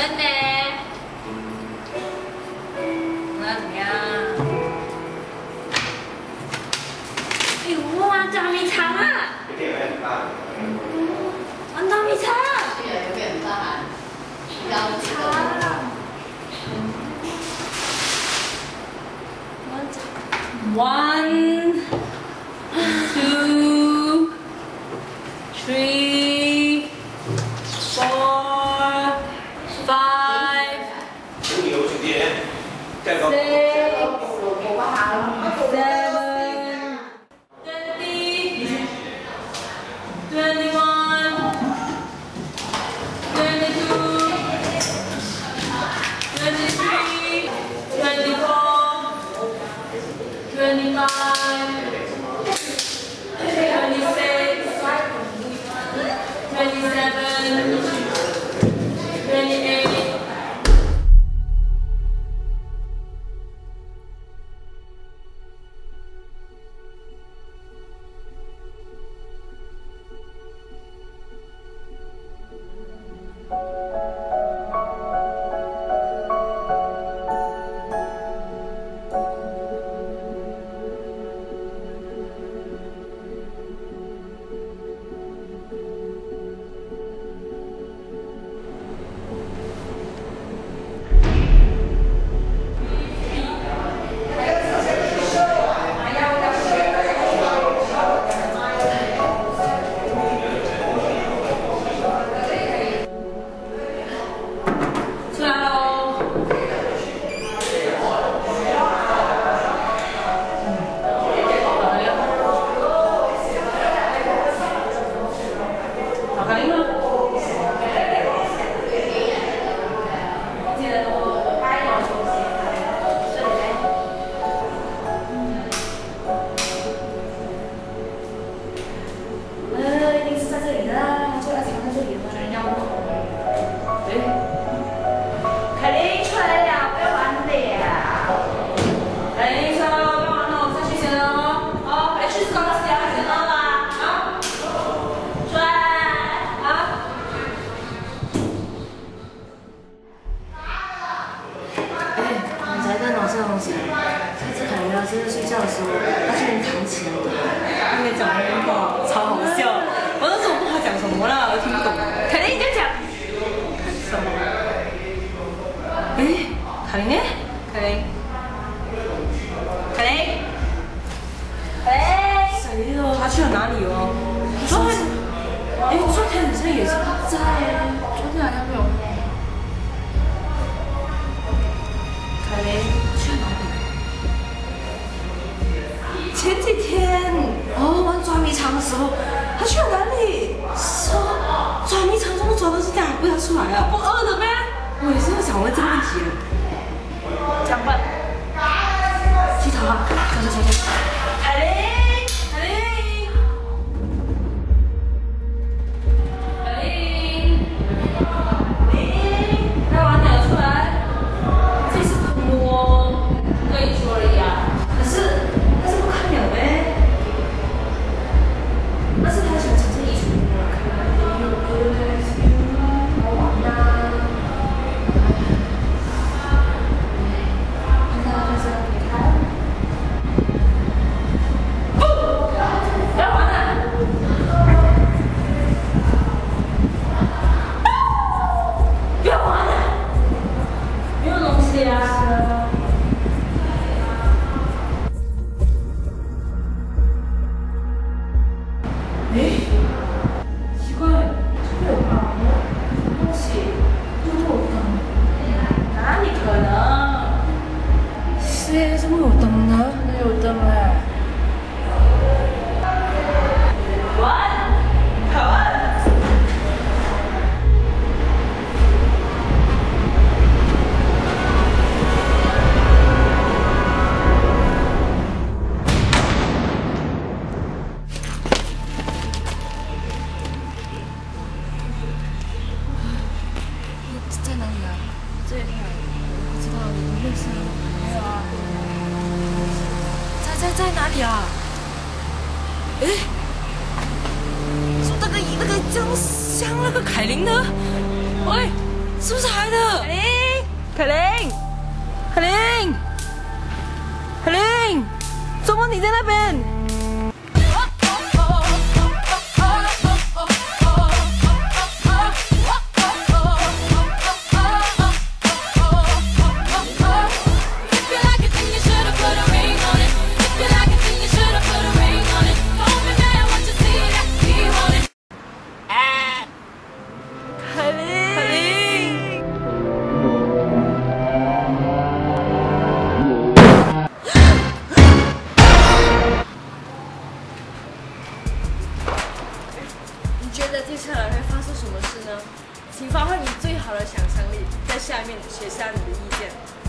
真的。那怎么样？哎呦，哇，这还没长啊！玩到没长？对，有点大，要长。1, 2, 3, 4, 5, 真的睡觉的时候，他居然弹起来的，那边讲那边话，超好笑。我那时候不知道讲什么了，我听不懂。凯琳，你在讲什么？哎，凯琳呢？凯琳，凯琳，凯琳，谁了？他去了哪里哦？昨天，哎，昨天好像也是不在哎，昨天好像没有。凯琳去哪里？ 前几天玩抓迷藏的时候，他去了哪里？说抓迷藏怎么抓到现在还不要出来啊？不饿了呗？我也是想问这个问题。这样办？去找他，走。海玲，海玲，海玲，那晚点出来，这是我跟你说而已啊。可是。 有呗，但是他喜欢尝试艺术，好玩呐。现在就是要离开。不要玩了！不要玩了！没有东西啊。 哎，奇怪，这有吧？东西都没有灯，哪里可能？是怎么有灯呢？没有灯哎。在哪里啊？这里我不知道，你们认识吗？没有啊。在哪里啊？哎，说那个这样像那个凯琳呢？喂， 是不是海的？凯琳，凯琳，凯琳，怎么你在那边？ 觉得接下来会发生什么事呢？请发挥你最好的想象力，在下面写下你的意见。